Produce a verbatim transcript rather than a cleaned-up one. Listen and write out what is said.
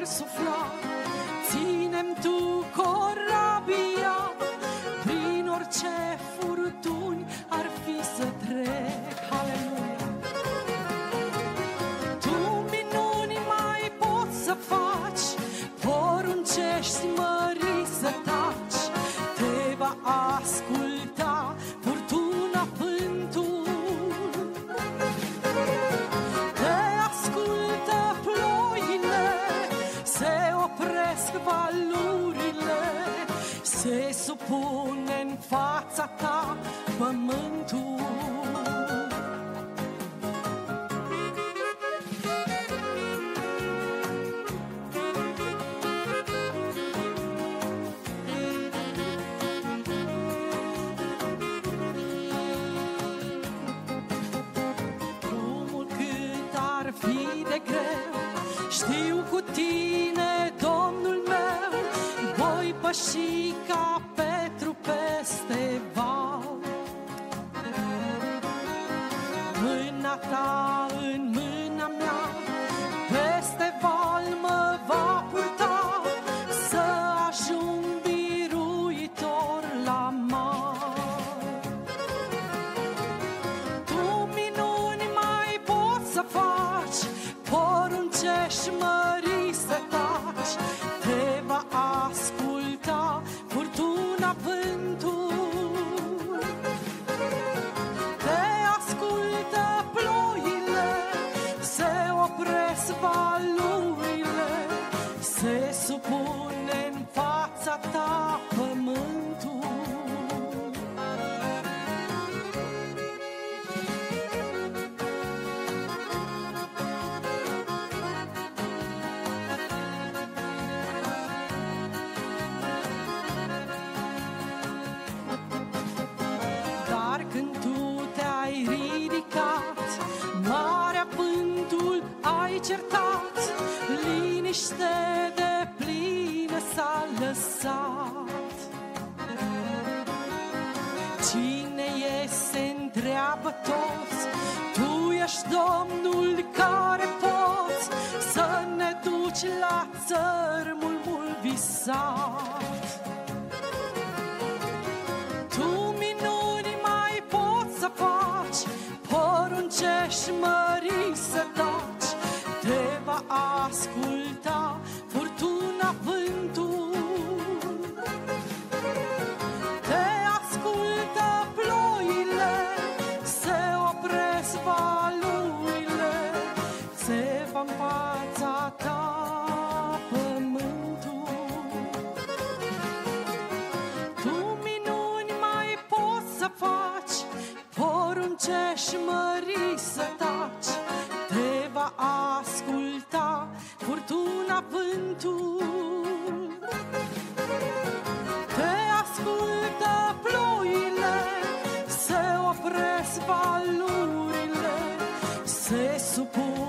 sufla, ține-mi tu corabia, prin orice furtuni ar fi să trec. Aleluia! Tu minuni mai poți să faci, poruncești mări să taci, te va asculta furtuna, vântul. Te ascultă ploile, se opresc valurile, se supune în fața ta pământul. Știu cu tine, Domnul meu, voi păși ca Petru peste val. Mâna ta în mâna mea, peste val mă va purta, să ajung biruitor la mar. Tu minuni mai poți să faci, poruncești mării să taci, te va asculta furtuna, vântul. Te ascultă ploile, se opresc valurile, se supune în fața ta pământul. Marea, vântul ai certat, liniște de plină s-a lăsat. Cine iese întreabă toți, tu ești Domnul care poți să ne duci la țărmul mult visat. Tu minuni mai poți să faci, poruncești mării să taci, te va asculta furtuna, vântul. Te ascultă ploile, se opresc valurile, se va în fața ta pământul. Tu minuni mai poți să faci, poruncești mării să taci, te va asculta furtuna, vântul. Te ascultă ploile, se opresc valurile, se supun